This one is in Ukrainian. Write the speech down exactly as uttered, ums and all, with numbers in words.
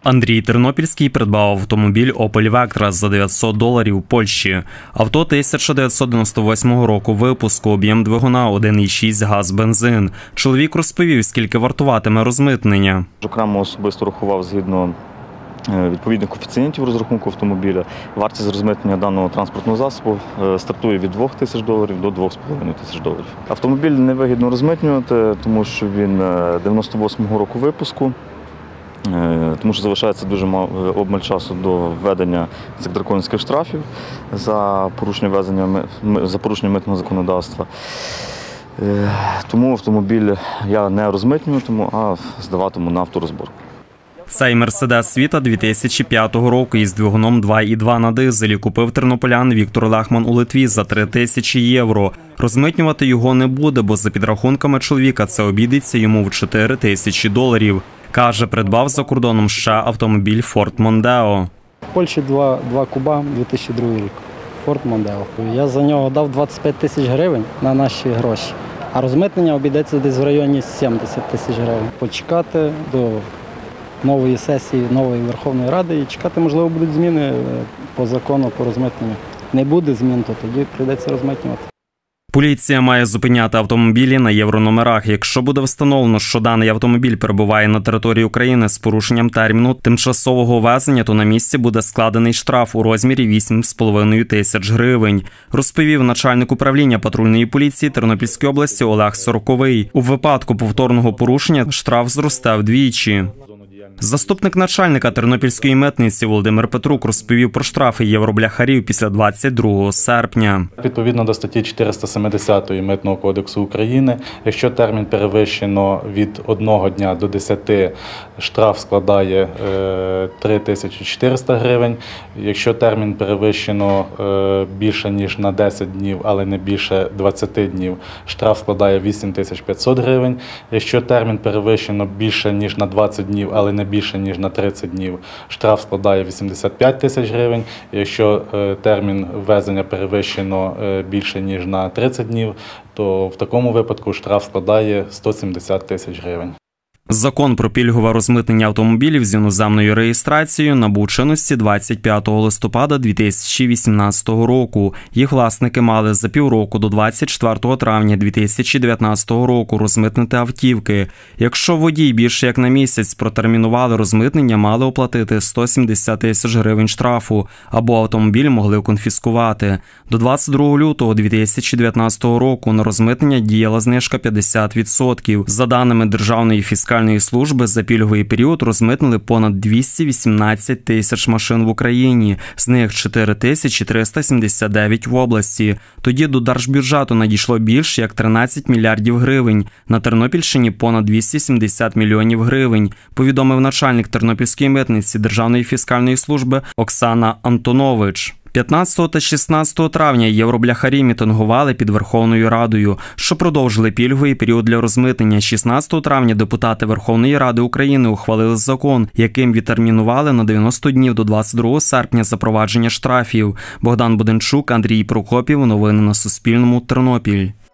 Андрій Тернопільський придбав автомобіль Opel Vectra за дев'ятсот доларів у Польщі. Авто тисяча дев'ятсот дев'яносто восьмого року випуску, об'єм двигуна один і шість газ-бензин. Чоловік розповів, скільки вартуватиме розмитнення. Окремо особисто рахував згідно відповідних коефіцієнтів розрахунку автомобіля. Вартість розмитнення даного транспортного засобу стартує від двох тисяч доларів до двох з половиною тисяч доларів. Автомобіль невигідно розмитнювати, тому що він дев'яносто восьмого року випуску. Тому що залишається дуже мало обмаль часу до введення цих драконівських штрафів за порушення ввезення, за порушення митного законодавства. Тому автомобіль я не розмитнюватиму, а здаватиму на авторозборку. Цей Мерседес Віта дві тисячі п'ятого року із двигуном два і два на дизелі купив тернополян Віктор Лехман у Литві за три тисячі євро. Розмитнювати його не буде, бо за підрахунками чоловіка це обійдеться йому в чотири тисячі доларів. Каже, придбав за кордоном ще автомобіль Ford Mondeo. В Польщі два, два куба, дві тисячі другий рік. Ford Mondeo. Я за нього дав двадцять п'ять тисяч гривень на наші гроші, а розмитнення обійдеться десь в районі сімдесят тисяч гривень. Почекати до нової сесії, нової Верховної Ради і чекати, можливо, будуть зміни по закону, по розмитненню. Не буде змін, то тоді прийдеться розмитнювати. Поліція має зупиняти автомобілі на єврономерах. Якщо буде встановлено, що даний автомобіль перебуває на території України з порушенням терміну тимчасового ввезення, то на місці буде складений штраф у розмірі вісім з половиною тисяч гривень, розповів начальник управління патрульної поліції Тернопільської області Олег Сороковий. У випадку повторного порушення штраф зросте вдвічі. Заступник начальника Тернопільської митниці Володимир Петрук розповів про штрафи євробляхарів після двадцять другого серпня. Відповідно до статті чотириста сімдесят Митного кодексу України, якщо термін перевищено від одного дня до десяти, штраф складає три тисячі чотириста гривень. Якщо термін перевищено більше ніж на десять днів, але не більше двадцяти днів, штраф складає вісім тисяч п'ятсот гривень. Якщо термін перевищено більше ніж на двадцять днів, але не більше ніж на тридцять днів, штраф складає вісімдесят п'ять тисяч гривень. Якщо термін ввезення перевищено більше ніж на тридцять днів, то в такому випадку штраф складає сто сімдесят тисяч гривень. Закон про пільгове розмитнення автомобілів з іноземною реєстрацією набув чинності двадцять п'ятого листопада дві тисячі вісімнадцятого року. Їх власники мали за півроку до двадцять четвертого травня дві тисячі дев'ятнадцятого року розмитнити автівки. Якщо водій більше як на місяць протермінували розмитнення, мали оплатити сто сімдесят тисяч гривень штрафу або автомобіль могли конфіскувати. До двадцять другого лютого дві тисячі дев'ятнадцятого року на розмитнення діяла знижка п'ятдесят відсотків. За даними Державної фіскальної служби, за пільговий період розмитнили понад двісті вісімнадцять тисяч машин в Україні, з них чотири тисячі триста сімдесят дев'ять в області. Тоді до держбюджету надійшло більше як тринадцять мільярдів гривень. На Тернопільщині понад двісті сімдесят мільйонів гривень, повідомив начальник Тернопільської митниці Державної фіскальної служби Оксана Антонович. п'ятнадцятого та шістнадцятого травня євробляхарі мітингували під Верховною Радою, що продовжили пільговий період для розмитнення. шістнадцятого травня депутати Верховної Ради України ухвалили закон, яким відтермінували на дев'яносто днів до двадцять другого серпня запровадження штрафів. Богдан Буденчук, Андрій Прокопів. Новини на Суспільному. Тернопіль.